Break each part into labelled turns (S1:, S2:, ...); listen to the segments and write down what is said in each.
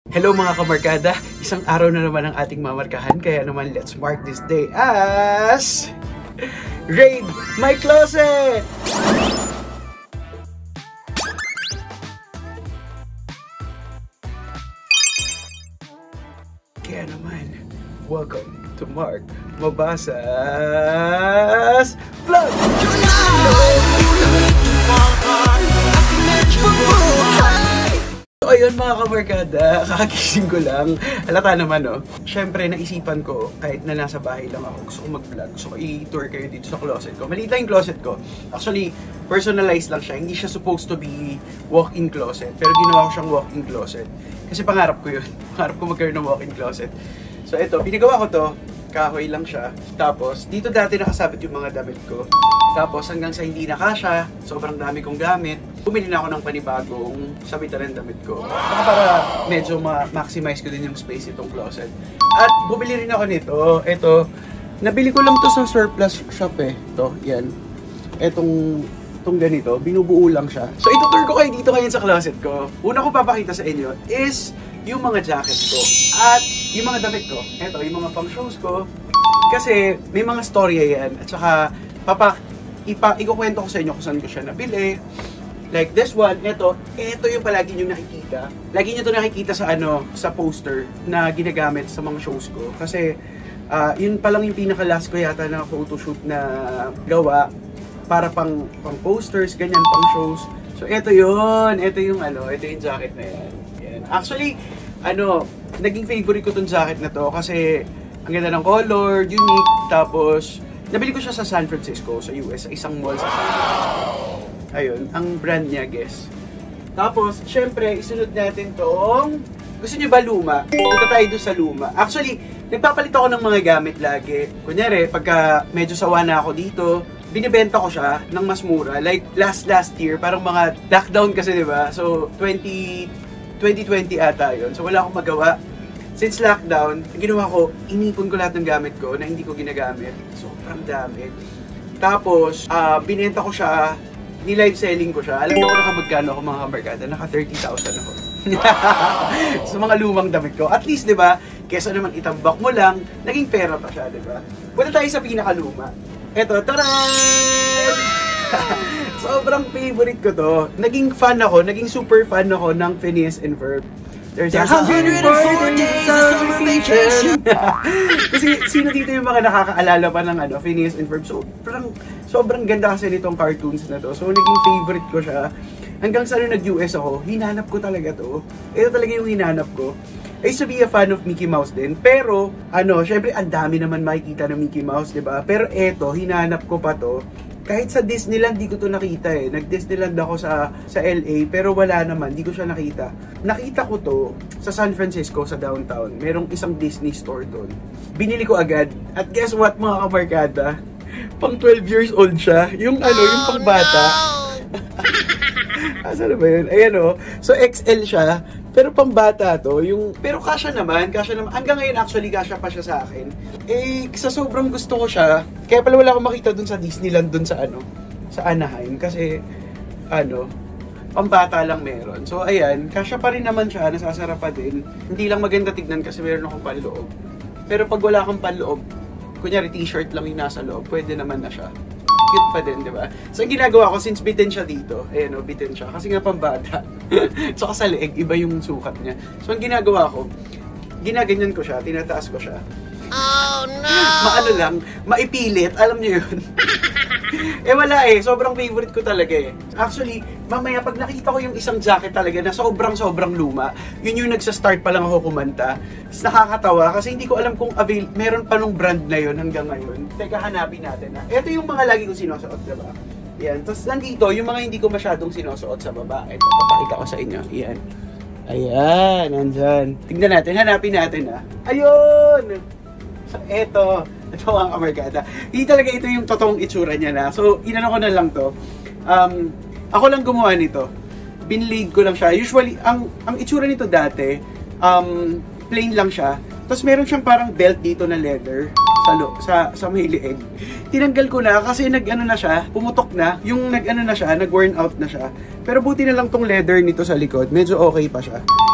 S1: Hello mga kamarkada! Isang araw na naman ang ating mamarkahan, kaya naman let's mark this day as Raid My Closet! Kaya naman, welcome to Mark Mabasas Vlog! So ayun mga kamarkada, kakagising ko lang. Halata naman no. Siyempre naisipan ko, kahit na nasa bahay lang ako, gusto ko mag-vlog. Gusto ko i-tour kayo dito sa closet ko. Maliit lang yung closet ko. Actually, personalized lang siya. Hindi siya supposed to be walk-in closet. Pero ginawa ko siyang walk-in closet. Kasi pangarap ko yun. Pangarap ko magkaroon ng walk-in closet. So ito, pinagawa ko to. Kahoy lang siya. Tapos, dito dati nakasabit yung mga damit ko. Tapos, hanggang sa hindi na kasya, sobrang dami kong gamit. Bumili na ako ng panibagong sabitan ng damit ko. Saka para medyo ma-maximize ko din yung space itong closet. At bumili rin ako nito. Ito, nabili ko lang to sa surplus shop eh. Ito, yan. Itong ganito, binubuo lang siya. So, itutur ko kayo dito ngayon sa closet ko. Una ko papakita sa inyo is yung mga jacket ko. At yung mga damit ko. Ito, yung mga pang shows ko. Kasi may mga storya yan. At saka, ikukwento ko sa inyo kung saan ko siya nabili. Like this one, ito yung palagi nyo nakikita. Lagi nyo ito nakikita sa sa poster na ginagamit sa mga shows ko. Kasi, yun palang yung pinaka-last ko yata na photoshoot na gawa para pang posters, ganyan, pang shows. So, ito yun. Ito yung jacket na yan. Actually, naging favorite ko tong jacket na to kasi ang ganda ng color, unique, tapos nabili ko siya sa San Francisco, sa US, sa isang mall sa San Francisco. Ayun, ang brand niya, guess. Tapos, syempre, isunod natin tong, gusto niyo ba luma? Punta tayo doon sa luma. Actually, nagpapalit ako ng mga gamit lagi. Kunyari, pagka medyo sawa na ako dito, binibenta ko siya ng mas mura. Like, last year, parang mga lockdown kasi, di ba? So, 2020 ata yun. So, wala akong magawa. Since lockdown, ginawa ko, inipon ko lahat ng gamit ko na hindi ko ginagamit. Sobrang dami. Tapos, binenta ko siya, ni-live selling ko siya. Alam niyo kung magkano ako mga kamarkada? Naka 30,000 ako. Sa mga lumang damit ko. At least, di ba, kesa naman itambak mo lang, naging pera pa siya, di ba? Punta tayo sa pinakaluma. Eto, taran! Sobrang favorite ko to. Naging super fan ako ng Phineas and Ferb. There's 104 days of summer vacation. Kasi sino dito yung mga nakakaalala pa ng Phineas and Ferb? Sobrang ganda kasi nitong cartoons na to. So naging favorite ko siya. Hanggang sa nag-US ako, hinanap ko talaga to. Ito talaga yung hinanap ko. I used to be a fan of Mickey Mouse din. Pero, syempre ang dami naman makikita ng Mickey Mouse, diba? Pero eto, hinanap ko pa to. Kahit sa Disneyland, di ko to nakita eh. Nag-Disneyland ako sa LA, pero wala naman, di ko siya nakita. Nakita ko to sa San Francisco, sa downtown. Merong isang Disney store doon. Binili ko agad. At guess what, mga kamarkada? Pang 12 years old siya. Yung yung pang bata. Asa na ba yun? Ayan So, XL siya. Pero pang bata to, pero kasya naman. Hanggang ngayon actually kasya pa siya sa akin. Sa sobrang gusto ko siya, kaya pala wala akong makita dun sa Disneyland dun sa sa Anaheim. Kasi, pang bata lang meron. So, ayan, kasya pa rin naman siya, nasasarap pa din. Hindi lang maganda tignan kasi meron akong panloob. Pero pag wala akong panloob, kunyari t-shirt lang yung nasa loob, pwede naman na siya. Cute pa din, di ba? So, ang ginagawa ko, since bitten siya dito, bitten siya, kasi nga pambata. So, sa leeg, iba yung sukat niya. So, ang ginagawa ko, ginaganyan ko siya, tinataas ko siya. Oh, no! Maipilit, alam niyo yun. Wala sobrang favorite ko talaga Actually, mamaya pag nakita ko yung isang jacket talaga na sobrang luma, yun yung nagsa-start pa lang ako kumanta. Nakakatawa kasi hindi ko alam kung meron pa nung brand na yun hanggang ngayon. Teka, hanapin natin Ito yung mga lagi kong sinusuot, diba? Yan. Tapos nandito, yung mga hindi ko masyadong sinusuot sa baba. Ito, papakita ko sa inyo. Yan. Ayan, nandyan. Tignan natin, hanapin natin Ayun! So, ito ang kamarkada. Hindi talaga ito yung totoong itsura niya na. So, inano ko na lang to. Ako lang gumawa nito. Binleed ko lang siya. Usually, ang itsura nito dati, plain lang siya. Tapos meron siyang parang belt dito na leather sa may leeg. Tinanggal ko na kasi na siya, pumutok na. Yung nag-worn out na siya. Pero buti na lang tong leather nito sa likod. Medyo okay pa siya.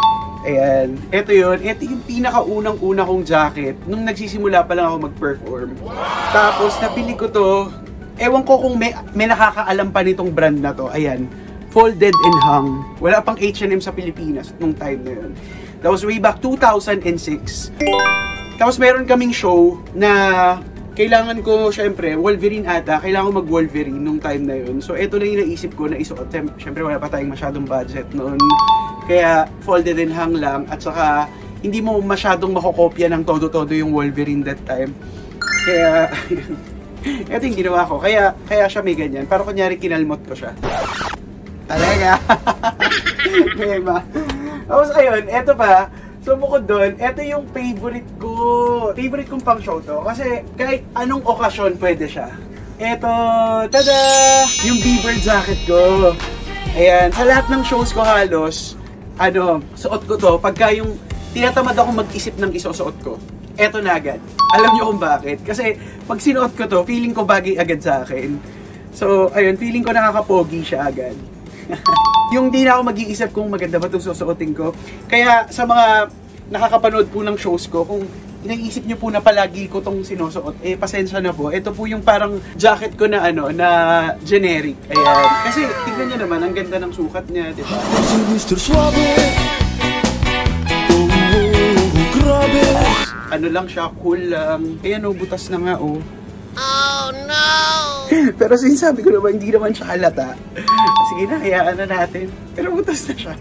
S1: Ayan. Ito yun. Ito yung pinakaunang-una kong jacket nung nagsisimula pa lang ako mag-perform. Tapos, napili ko to. Ewan ko kung may nakakaalam pa nitong brand na to. Ayan. Folded and Hung. Wala pang H&M sa Pilipinas nung time na yun. That was way back 2006. Tapos meron kaming show na kailangan ko, syempre, Wolverine ata. Kailangan ko mag-Wolverine nung time na yun. So, ito na yung naisip ko na isuot. Syempre, wala pa tayong masyadong budget noon. Kaya, folded and hung lang. At saka, hindi mo masyadong makokopya ng todo-todo yung Wolverine that time. Kaya, ito yung ginawa ko. Kaya siya may ganyan. Para kunyari, kinalmot ko siya. Talaga. Mema. Tapos, ayun, ito pa. So, bukod doon, ito yung favorite ko. Favorite kong pang show to. Kasi kahit anong okasyon pwede siya. Ito, tada! Yung Bieber jacket ko. Ayan, sa lahat ng shows ko halos, suot ko to. Pagka yung tinatamad ako mag-isip ng isusuot ko, eto na agad. Alam niyo kung bakit? Kasi pag sinuot ko to, feeling ko bagay agad sa akin. So, ayun, feeling ko nakakapogi siya agad. Yung di na ako mag-iisip kung maganda ba itong susuotin ko. Kaya sa mga nakakapanood po ng shows ko, kung inaisip nyo po na palagi ko itong sinusuot, pasensya na po. Ito po yung parang jacket ko na na generic. Ayan. Kasi tignan nyo naman, ang ganda ng sukat niya, di ba?
S2: Mr. Suave. Grabe.
S1: Ano lang siya, cool lang. Ayan butas na nga
S3: Oh no!
S1: Pero sinasabi ko naman, hindi naman siya halata. Sige na, hayaan na natin. Pero butas na siya.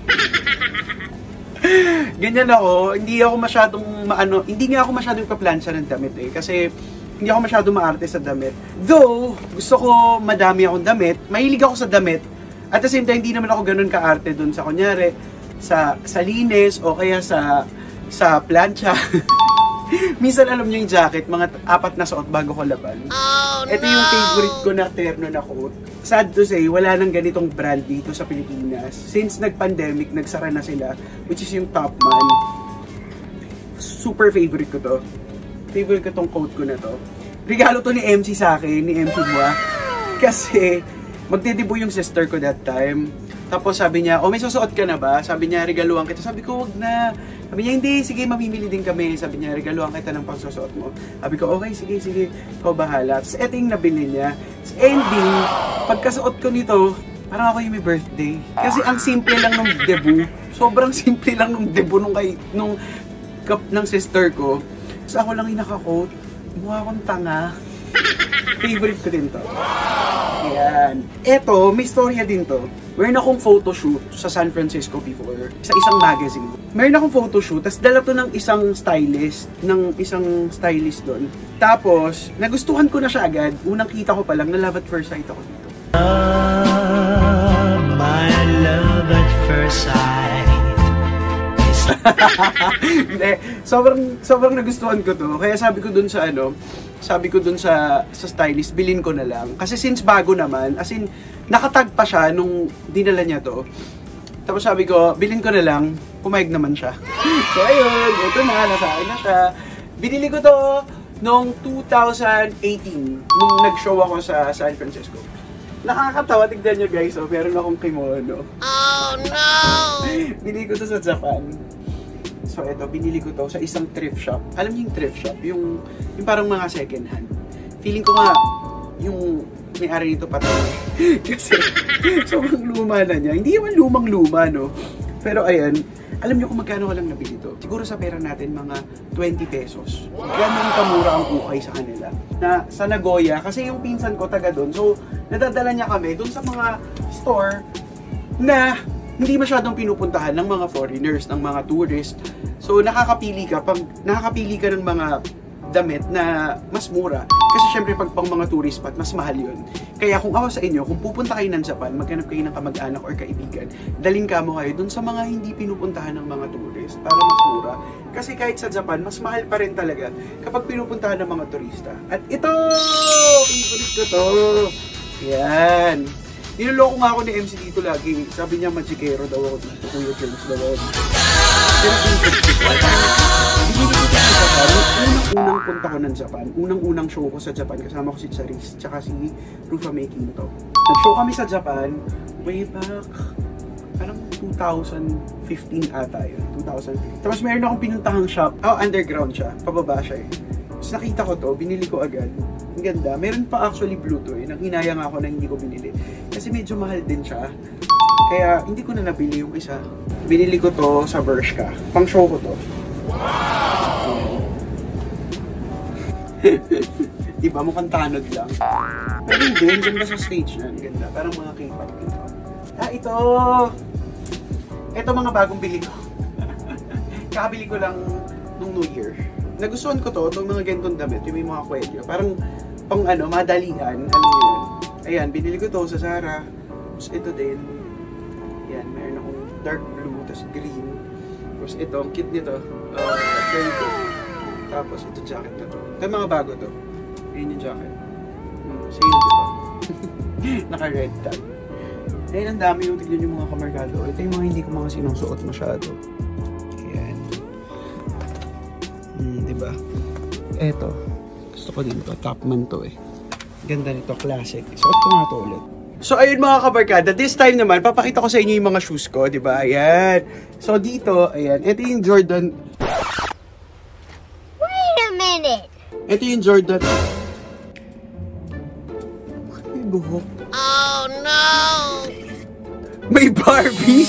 S1: Ganyan ako, hindi nga ako masyadong kaplansya ng damit kasi hindi ako masyadong maarte sa damit. Though, gusto ko madami akong damit, mahilig ako sa damit, at the same time, hindi naman ako ganun kaarte dun sa kunyari, sa linis o kaya sa plancha. Minsan alam nyo yung jacket, mga 4 na suot bago ko laban. Ito yung favorite ko na terno na coat. Sad to say, wala nang ganitong brand dito sa Pilipinas. Since nag-pandemic, nagsara na sila, which is yung Topman. Super favorite ko to. Favorite ko tong coat ko na to. Regalo to ni MC sa akin, ni MC Bua. Kasi, magdedebut yung sister ko that time. Tapos sabi niya, may susuot ka na ba? Sabi niya, regaluhan kita. Sabi ko, wag na. Sabi niya, hindi, sige, mamimili din kami. Sabi niya, regaluhan kita ng pangsusuot mo. Sabi ko, okay, sige, ikaw bahala. Tapos ito yung nabili niya. Sa ending, pagkasuot ko nito, parang ako yung may birthday. Kasi ang simple lang nung debut. Sobrang simple lang nung debut ng sister ko. Tapos ako lang yung naka-coat. Mukha akong tanga. Favorite ko din to. Ayan. Eto, may storya din to. Meron akong photoshoot sa San Francisco before, sa isang magazine. Meron akong photoshoot, tapos dala to ng isang stylist doon. Tapos, nagustuhan ko na siya agad. Unang kita ko pa lang, na love at first sight ako dito.
S2: My love at first sight.
S1: Hindi, sobrang nagustuhan ko to. Kaya sabi ko dun sa stylist, bilhin ko na lang. Kasi since bago naman, as in, nakatag pa siya nung dinala niya to. Tapos sabi ko, bilhin ko na lang, pumayag naman siya. So ayun, ito na, nasa akin na siya. Binili ko to noong 2018, nung nag-show ako sa San Francisco. Nakakatawa, tignan nyo guys, meron akong kimono.
S3: Oh no!
S1: Binili ko to sa Japan. So ito, binili ko to sa isang thrift shop. Alam niyo yung thrift shop? Yung parang mga second hand. Feeling ko nga, yung may-ari nito patay. Kasi sobrang luma na niya. Hindi naman lumang-luma, no? Pero ayan, alam niyo kung magkano walang nabili to? Siguro sa pera natin, mga 20 pesos. Ganun kamura ang ukay sa kanila. Na sa Nagoya, kasi yung pinsan ko taga doon. So, nadadala niya kami doon sa mga store na hindi masyadong pinupuntahan ng mga foreigners, ng mga tourists. So, nakakapili ka ng mga damit na mas mura. Kasi syempre pag pang mga tourist spot, mas mahal yun. Kaya kung ako sa inyo, kung pupunta kayo ng Japan, maghanap kayo ng kamag-anak or kaibigan, dalhin kamo kayo dun sa mga hindi pinupuntahan ng mga tourist para mas mura. Kasi kahit sa Japan, mas mahal pa rin talaga kapag pinupuntahan ng mga turista. At ito! Favorite ko to! Yan! Niloloko nga ako ni MC dito lagi. Sabi niya, magikero daw ako dito. Kuya James daw ako dito. Unang punta ko ng Japan. Unang show ko sa Japan. Kasama ko si Charis, tsaka si Rufa Making to. Nag-show kami sa Japan way back, parang 2015 ata yun. 2015. Tapos meron akong pinuntahang shop. Underground siya. Pababa siya eh. Tapos nakita ko to, binili ko agad. Ang ganda. Meron pa actually Bluetooth eh. Nanghinayang ako na hindi ko binili. Kasi medyo mahal din siya. Kaya hindi ko na nabili yung isa. Binili ko to sa Bershka. Pang show ko to. Wow! Diba? Mukhang tanod lang. Pero hindi, ganda sa stage na. Ganda. Parang mga K-pop. Ito! Ito mga bagong bili ko. Kakabili ko lang nung New Year. Nagustuhan ko to, itong mga gantong damit, yung may mga kwelyo. Parang pang madalian, alam niyo yun. Ayan, binili ko to sa Zara. Tapos ito din. Ayan, meron akong dark blue, tapos green. Tapos ito, ang cute nito. Very cool. Tapos ito jacket na to. Ito yung mga bago to. Ayan yung jacket. Sale, diba? Naka-red tag. Ayan, ang dami yung tignan yung mga kamarkado. Ito yung mga hindi ko mga sinusuot masyado. Ayan. Diba? Eto. Gusto ko din to. Topman to eh. Ganda nito. Classic. Suot ko nga to ulit. So, ayun mga kabarkada. This time naman, papakita ko sa inyo yung mga shoes ko. Diba? Ayan. So, dito, ayan. Ito yung Jordan.
S3: Wait a minute.
S1: Ito yung Jordan. May buhok.
S3: Oh no!
S1: May Barbie!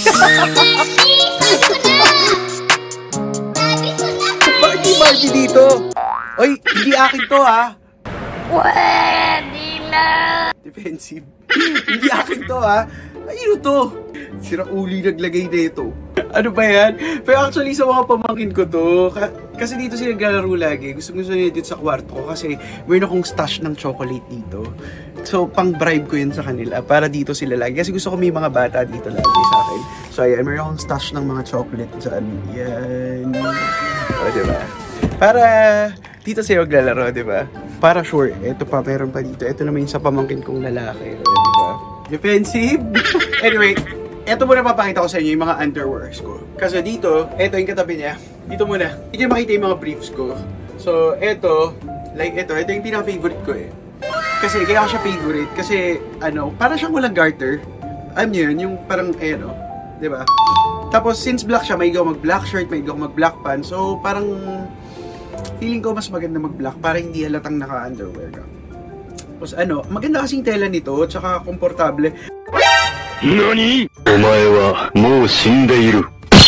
S1: Bakit may Barbie dito? Oy, hindi akin to ha.
S3: Pwede na!
S1: Defensive. Hindi akin to ha. Ayun to. Sira uli naglagay nito. Ano ba yan? Pero actually sa mga pamangkin ko to. Kasi dito sila naglalaro lagi. Gusto nila dito sa kwarto ko. Kasi mayroon akong stash ng chocolate dito. So pang bribe ko yun sa kanila. Para dito sila lagi. Kasi gusto ko may mga bata dito lagi sa akin. So ayan, mayroon akong stash ng mga chocolate dyan. Yan. O diba? Para dito sila maglalaro, diba? Para sure. Ito pa, meron pa dito. Ito naman yung sa pamangkin kong lalaki. O diba? Defensive. Anyway, eto muna papakita ko sa inyo yung mga underwears ko. Kasi dito, eto yung katabi niya. Dito muna. Hindi makita yung mga briefs ko. So, eto, like ito yung pinaka-favorite ko eh. Kasi, kaya ko siya favorite. Kasi, parang siyang walang garter. Alam niyo yun, yung parang, diba? Tapos, since black siya, may go mag-black shirt, may go mag-black pants. So, parang, feeling ko mas maganda mag-black para hindi halatang naka-underwear ka. Tapos maganda kasing tela nito, tsaka komportable.
S2: NANI?! Omae wa mou shindeiru.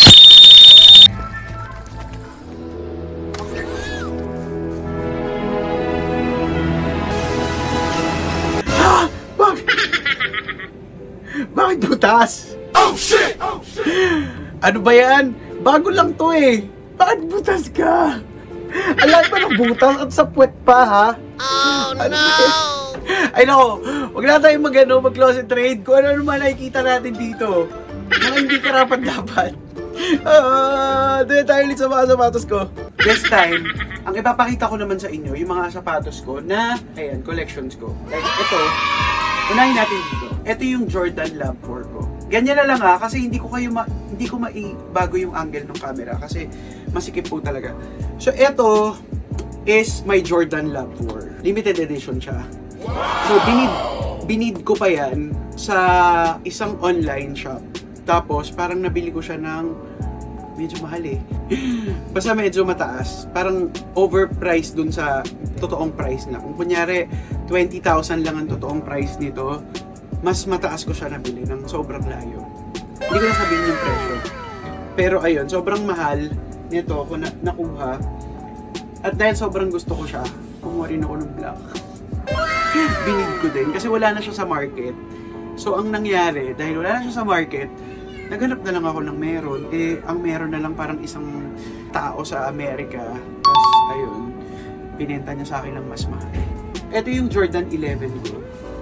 S1: Ha? Bakit butas? Oh shit! Oh shit! Ano ba yan? Bago lang to eh. Bakit butas ka? Alam pa ng butas at sa puwet pa ha?
S3: Oh no!
S1: Ay nako, huwag na tayong mag-closet trade kung ano naman nakikita natin dito. Mga hindi karapat dapat. Doon tayo ulit sa mga sapatos ko. This time, ang ipapakita ko naman sa inyo, yung mga sapatos ko na, ayan, collections ko. Like ito, unahin natin dito. Ito yung Jordan Lab 4 ko. Ganyan na lang ha, kasi hindi ko maibago yung angle ng camera kasi masikip po talaga. So ito is my Jordan Lab 4. Limited edition siya. So binid ko pa yan sa isang online shop. Tapos parang nabili ko siya ng medyo mahal eh. Basta medyo mataas. Parang overpriced dun sa totoong price na. Kung kunyari 20,000 lang ang totoong price nito, mas mataas ko siya nabili ng sobrang layo. Hindi ko na sabihin yung presyo. Pero ayun, sobrang mahal nito ako nakuha. At dahil sobrang gusto ko siya, kumuha rin ako ng black. Binid ko din kasi wala na siya sa market. So ang nangyari, dahil wala na siya sa market, naghanap na lang ako ng meron. Ang meron na lang parang isang tao sa Amerika. Tapos ayun, binenta niya sa akin ng mas mahal. Ito yung Jordan 11 ko.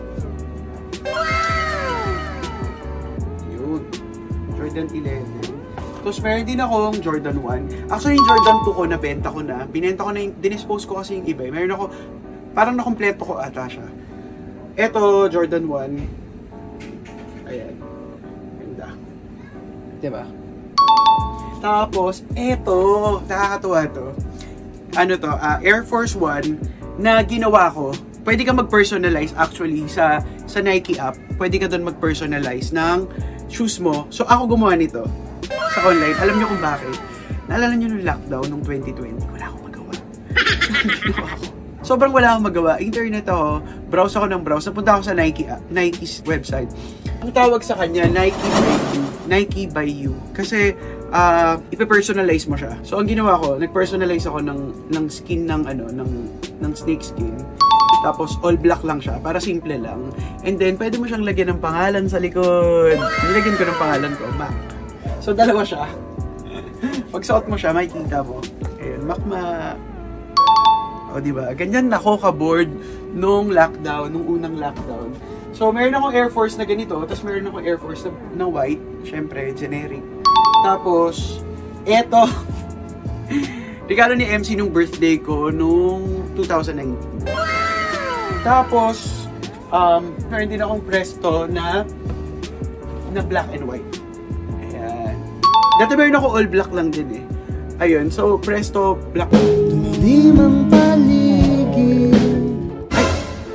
S1: Yun. Jordan 11. Tapos meron din akong Jordan 1. Actually yung Jordan 2 ko, nabenta ko na. Binenta ko na yung, dinispose ko kasi yung iba. Meron ako, parang nakompleto ko ata siya. Ito, Jordan 1. Ayan. Ganda. Diba? Tapos, ito, nakakatuwa to. Ano to, Air Force 1 na ginawa ko. Pwede ka mag-personalize actually sa Nike app. Pwede ka doon mag-personalize ng shoes mo. So ako gumawa nito sa online. Alam niyo kung bakit? Naalala niyo nung lockdown nung 2020, wala akong magawa. Sobrang wala akong magawa. Internet ako, browse ako ng browse. Napunta ako sa Nike's website. Ang tawag sa kanya, Nike by you. Kasi ipe-personalize mo siya. So ang ginawa ko, nag-personalize ako ng skin ng snake skin. Tapos all black lang siya, para simple lang. And then pwede mo siyang lagyan ng pangalan sa likod. Nilagyan ko ng pangalan ko, Mac. So dalawa siya. Pag suot mo siya, makikita mo. Ayun, Mac. O diba? Ganyan ako ka-board nung lockdown, nung unang lockdown. So meron akong Air Force na ganito, tapos meron akong Air Force na white, syempre generic. Tapos eto regalo ni MC nung birthday ko nung 2019. Tapos meron din akong Presto na black and white. Ayan. Dati meron ako all black lang din eh. Ayun, so Presto black. Limang paligid. Ay!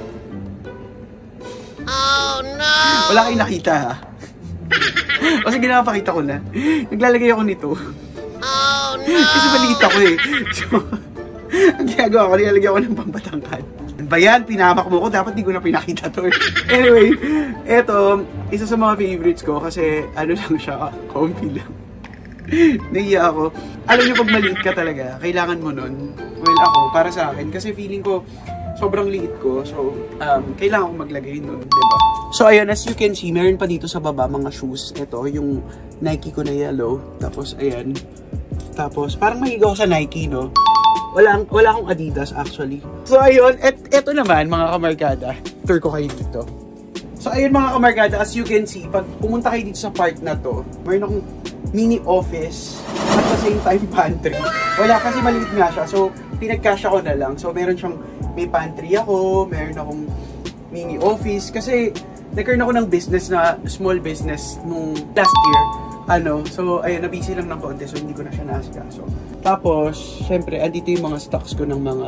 S3: Oh no!
S1: Wala kayong nakita ha? O sige, napakita ko na. Naglalagay ako nito.
S3: Oh no!
S1: Kasi maliit ako eh. So, ang ginagawa ko, nilalagay ako ng pampatangkad. Ba yan? Pinamak mo ko. Dapat di ko na pinakita to. Anyway, eto, isa sa mga favorites ko kasi ano lang siya, comfy lang. Naiya ako. Alam niyo, pag maliit ka talaga, kailangan mo nun. Well, ako, para sa akin, kasi feeling ko, sobrang liit ko. So, kailangan ko maglagay nun, diba? So, ayun, as you can see, meron pa dito sa baba mga shoes. Ito, yung Nike ko na yellow. Tapos, ayan. Tapos, parang mahiga ako sa Nike, no? Wala akong Adidas, actually. So, ayun. Eto naman, mga kamarkada. Tour ko kayo dito. So, ayun, mga kamarkada, as you can see, pag pumunta kayo dito sa part na to, meron akong mini office at the same time pantry. Wala kasi maliit nga siya. So, pinagkasya ko na lang. So, meron siyang, may pantry ako, meron akong mini office. Kasi, nagkaroon ako ng business na, small business nung last year. So, ayun, nabisi lang ng konti. So, hindi ko na siya nasikaso. Tapos, syempre, andito yung mga stocks ko ng mga,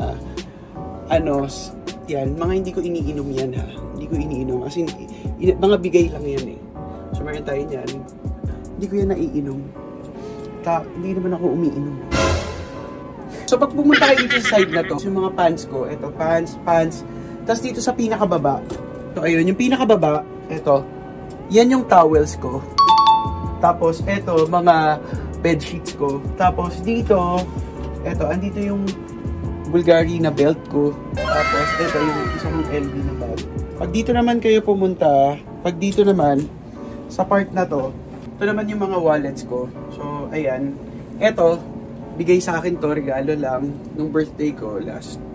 S1: yan, mga hindi ko iniinom yan ha. Hindi ko iniinom. As in, mga bigay lang yan eh. So, meron tayo yan. Hindi ko yan naiinom. Hindi naman ako umiinom. So, pag pumunta kayo dito sa side na to, yung mga pants ko, ito, pants. Tapos dito sa pinakababa, so, ayun, yung pinakababa, ito, yan yung towels ko. Tapos, ito, mga bed sheets ko. Tapos, dito, ito, andito yung Bulgari na belt ko. Tapos, ito, yung isang LV na bag. Pag dito naman kayo pumunta, pag dito naman, sa part na to, ito naman yung mga wallets ko. So, ayan. Ito, bigay sa akin to, regalo lang, nung birthday ko, last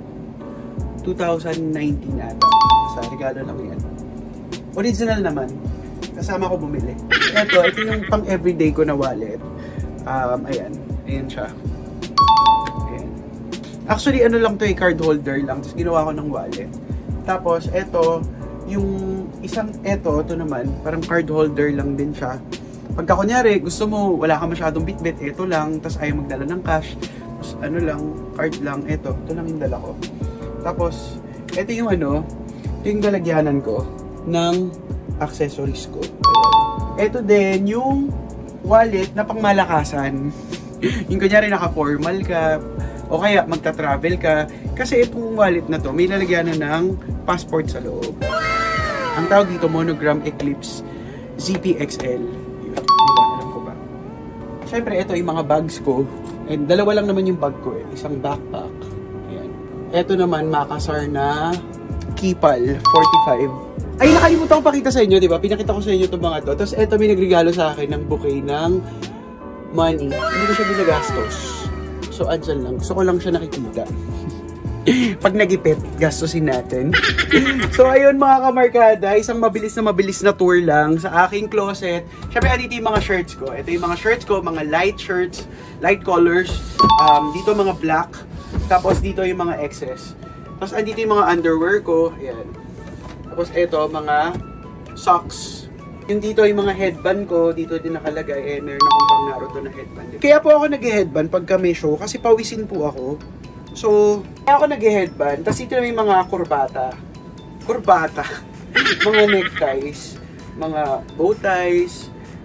S1: 2019 ata. Sa regalo lang yan. Original naman. Kasama ko bumili. Ito yung pang everyday ko na wallet. Ayan. Ayan siya. Ayan. Actually, ano lang to eh, card holder lang. Tapos ginawa ko ng wallet. Tapos, ito, yung isang ito naman, parang card holder lang din siya. Pagka kunyari, gusto mo, wala ka masyadong bitbit, ito lang, tapos ayaw magdala ng cash, tapos ano lang, card lang, ito lang yung dala ko. Tapos, ito yung yung lalagyanan ko ng accessories ko. Ito din yung wallet na pangmalakasan. Yung kunyari naka-formal ka, o kaya magta-travel ka, kasi itong wallet na to, may lalagyanan ng passport sa loob. Ang tawag dito, Monogram Eclipse ZPXL. Alam ko ba? Siyempre, ito yung mga bags ko. And dalawa lang naman yung bag ko eh. Isang backpack. Ayan. Ito naman, Makassar na Kipal 45. Ay, nakalimutan ko pakita sa inyo, di ba? Pinakita ko sa inyo itong mga to. Tapos ito, may nagregalo sa akin ng bouquet ng money. Hindi ko siya binagastos. So, andyan lang. Gusto ko lang siya nakikita. Pag nagipit, gastusin natin. So, ayun mga kamarkada, isang mabilis na tour lang sa aking closet. Siyempre, dito yung mga shirts ko. Ito yung mga shirts ko, mga light shirts, light colors. Dito mga black. Tapos, dito yung mga excess. Tapos, andito yung mga underwear ko. Ayan. Tapos, ito, mga socks. Yung dito yung mga headband ko, dito din nakalagay. Meron akong pang Naruto na headband. Kaya po ako nag-headband pagka may show, kasi pawisin po ako. So, kaya ako nag-headband. Tapos dito na may mga kurbata. Mga neckties, mga bow ties,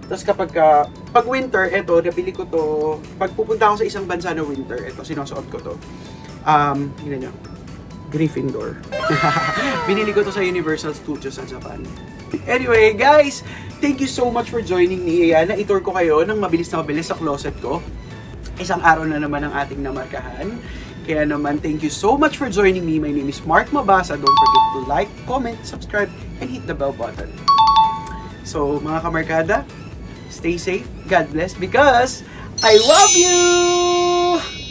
S1: Tapos pag winter, eto, nabili ko to. Pag pupunta ako sa isang bansa na winter, eto, sinusuot ko to. Tingnan nyo. Gryffindor. Binili ko to sa Universal Studios sa Japan. Anyway, guys, thank you so much for joining me. Ayan, na-tour ko kayo ng mabilis na mabilis sa closet ko. Isang araw na naman ang ating namarkahan. Kaya naman, thank you so much for joining me. My name is Mark Mabasa. Don't forget to like, comment, subscribe, and hit the bell button. So, mga kamarkada, stay safe, God bless, because I love you!